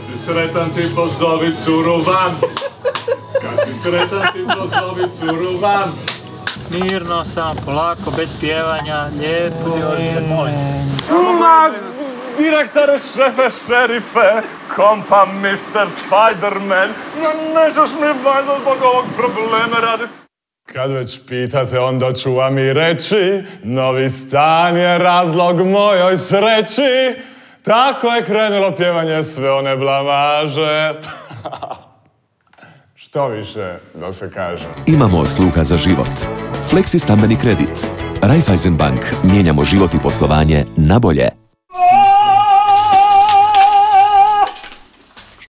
si sretan ti pozovi curu van. Kad si sretan ti pozovi curu van. Mirno, samo polako, bez pjevanja, lijepo. Direktore, šefe, šerife, kompa, Mr. Spider-Man, nećeš mi valjda zbog ovog problema raditi. Kad već pitate, onda ću vam i reći, novi stan je razlog mojoj sreći. Tako je krenulo pjevanje sve one blamaže. Što više da se kaže. Imamo sluha za život. Flexi stambeni kredit. Raiffeisen Bank. Mijenjamo život i poslovanje na bolje.